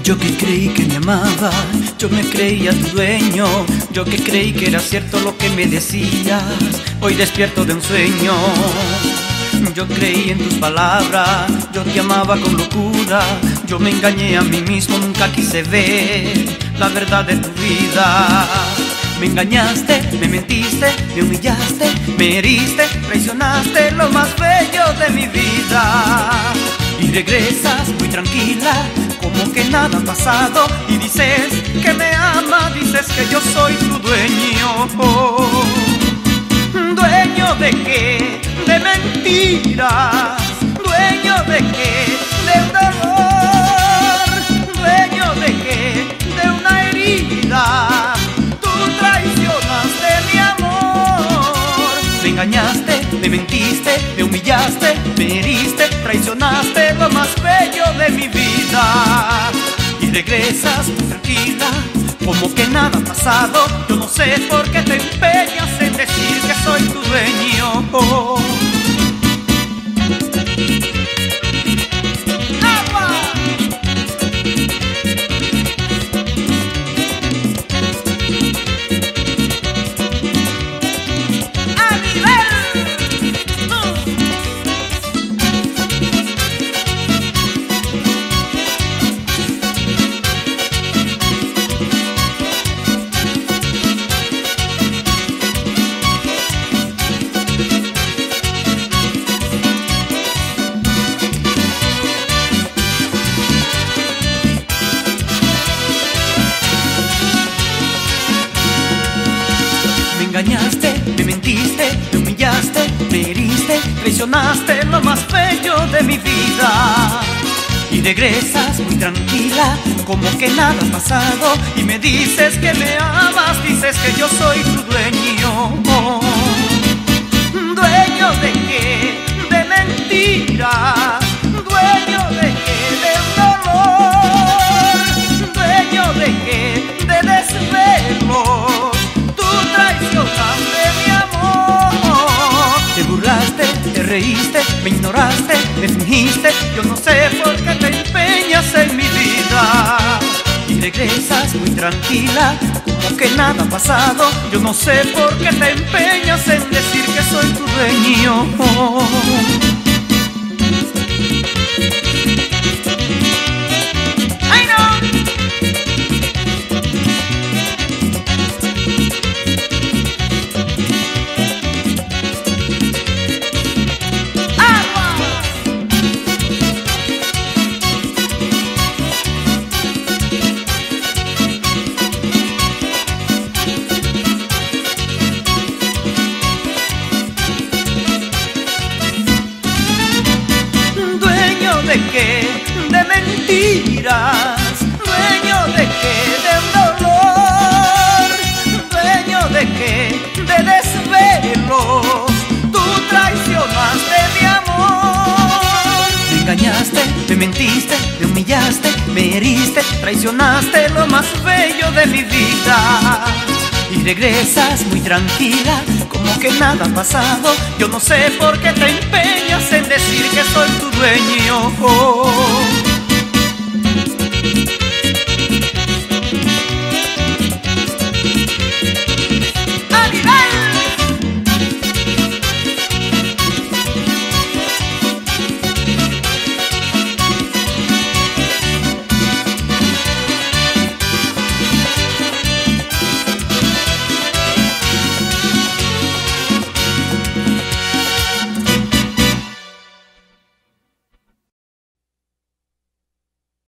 Yo que creí que me amaba, yo me creía tu dueño. Yo que creí que era cierto lo que me decías, hoy despierto de un sueño. Yo creí en tus palabras, yo te amaba con locura. Yo me engañé a mí mismo, nunca quise ver la verdad de tu vida. Me engañaste, me mentiste, me humillaste, me heriste, traicionaste lo más bello de mi vida. Y regresas muy tranquila, como que nada ha pasado, y dices que me ama, dices que yo soy tu dueño. ¿Dueño de qué? De mentiras. ¿Dueño de qué? De un dolor. ¿Dueño de qué? De una herida. Tú traicionaste mi amor. Me engañaste, me mentiste, me humillaste, me heriste, traicionaste lo más bello de mi vida. Y regresas muy tranquila, como que nada ha pasado. Yo no sé por qué te empeñas en decir que soy tu dueño. ¡Agua! ¡A nivel! Me engañaste, me mentiste, me humillaste, me heriste, traicionaste lo más bello de mi vida. Y regresas muy tranquila, como que nada ha pasado, y me dices que me amas, dices que yo soy tu dueño. ¿Dueño de qué? De mentiras. ¿Dueño de qué? De un dolor. ¿Dueño de qué? De desvelos. Traicionaste mi amor. Te burlaste, te reíste, me ignoraste, me fingiste. Yo no sé por qué te empeñas en mi vida. Y regresas muy tranquila, como que nada ha pasado. Yo no sé por qué te empeñas en decir que soy tu dueño. ¡Ay, no! ¿De qué? De mentiras. ¿Dueño de qué? De un dolor. ¿Dueño de qué? De desvelos. Tú traicionaste mi amor. Me engañaste, me mentiste, me humillaste, me heriste, traicionaste lo más bello de mi vida. Y regresas muy tranquila, como que nada ha pasado. Yo no sé por qué te empeñas en decir que soy tu dueño.